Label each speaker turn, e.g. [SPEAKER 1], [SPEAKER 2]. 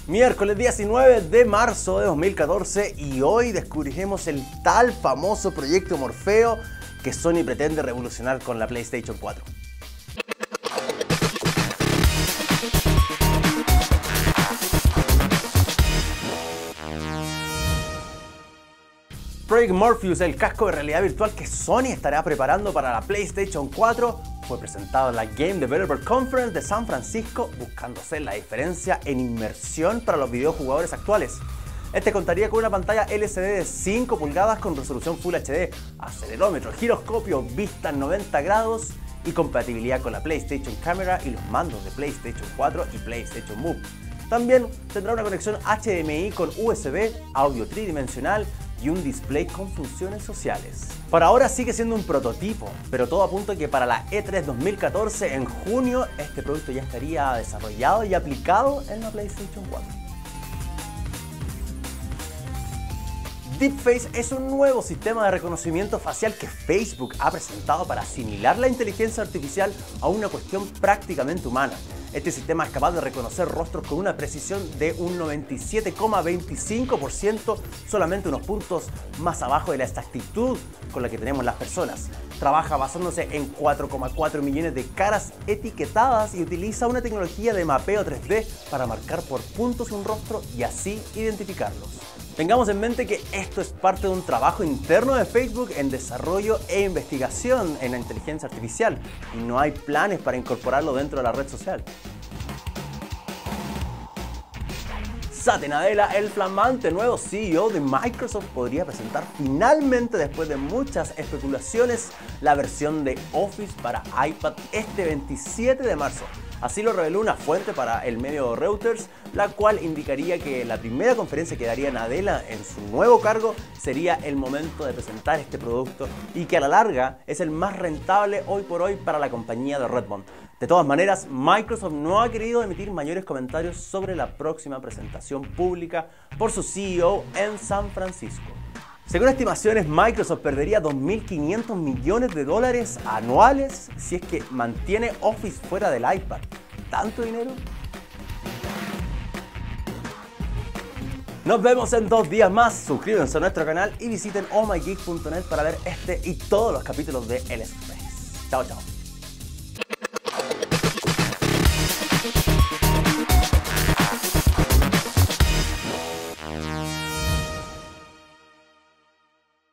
[SPEAKER 1] Miércoles 19 de marzo de 2014 y hoy descubriremos el tal famoso proyecto Morfeo que Sony pretende revolucionar con la PlayStation 4. Project Morpheus, el casco de realidad virtual que Sony estará preparando para la PlayStation 4, fue presentado en la Game Developer Conference de San Francisco, buscando hacer la diferencia en inmersión para los videojugadores actuales. Este contaría con una pantalla LCD de 5 pulgadas con resolución Full HD, acelerómetro, giroscopio, vista en 90 grados y compatibilidad con la PlayStation Camera y los mandos de PlayStation 4 y PlayStation Move. También tendrá una conexión HDMI con USB, audio tridimensional y un display con funciones sociales. Por ahora sigue siendo un prototipo, pero todo apunta a que para la E3 2014, en junio, este producto ya estaría desarrollado y aplicado en la PlayStation 4. Deepface es un nuevo sistema de reconocimiento facial que Facebook ha presentado para asimilar la inteligencia artificial a una cuestión prácticamente humana. Este sistema es capaz de reconocer rostros con una precisión de un 97,25%, solamente unos puntos más abajo de la exactitud con la que tenemos las personas. Trabaja basándose en 4,4 millones de caras etiquetadas y utiliza una tecnología de mapeo 3D para marcar por puntos un rostro y así identificarlos. Tengamos en mente que esto es parte de un trabajo interno de Facebook en desarrollo e investigación en la inteligencia artificial y no hay planes para incorporarlo dentro de la red social. Satya Nadella, el flamante nuevo CEO de Microsoft, podría presentar finalmente, después de muchas especulaciones, la versión de Office para iPad este 27 de marzo. Así lo reveló una fuente para el medio Reuters, la cual indicaría que la primera conferencia que daría Nadella en su nuevo cargo sería el momento de presentar este producto y que a la larga es el más rentable hoy por hoy para la compañía de Redmond. De todas maneras, Microsoft no ha querido emitir mayores comentarios sobre la próxima presentación pública por su CEO en San Francisco. Según estimaciones, Microsoft perdería 2.500 millones de dólares anuales si es que mantiene Office fuera del iPad. ¿Tanto dinero? Nos vemos en 2 días más. Suscríbanse a nuestro canal y visiten ohmygeek.net para ver este y todos los capítulos de El Express. Chao, chao.